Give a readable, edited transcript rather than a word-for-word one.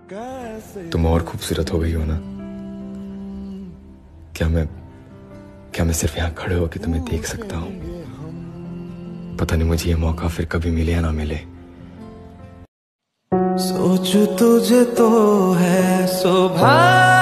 तुम और खूबसूरत हो गई हो ना। क्या मैं सिर्फ यहाँ खड़े होकर तुम्हें देख सकता हूँ? पता नहीं मुझे ये मौका फिर कभी मिले या ना मिले। सोचूं तुझे तो है सौभाग्य